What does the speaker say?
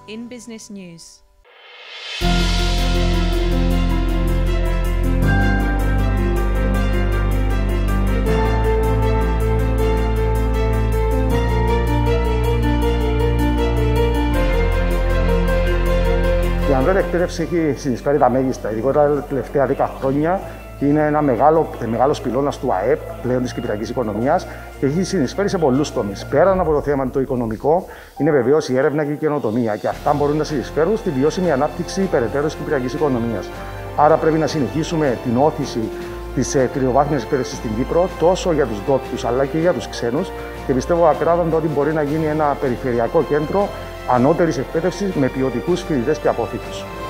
in Business News. Η Ανδρέα εκπαίδευση έχει συνεισφέρει τα μέγιστα, ειδικότερα τα τελευταία 10 χρόνια. Είναι ένα μεγάλος πυλώνας του ΑΕΠ πλέον της κυπριακής οικονομίας και έχει συνεισφέρει σε πολλούς τομείς. Πέραν από το θέμα το οικονομικό, είναι βεβαίως η έρευνα και η καινοτομία και αυτά μπορούν να συνεισφέρουν στη βιώσιμη ανάπτυξη περαιτέρω της κυπριακής οικονομίας. Άρα πρέπει να συνεχίσουμε την όθηση της τριτοβάθμιας εκπαίδευσης στην Κύπρο, τόσο για τους ντόπιους αλλά και για τους ξένους, και πιστεύω ακράδαντα ότι μπορεί να γίνει ένα περιφερειακό κέντρο ανώτερης εκπαίδευσης με ποιοτικούς φοιτητές και απόφοιτους.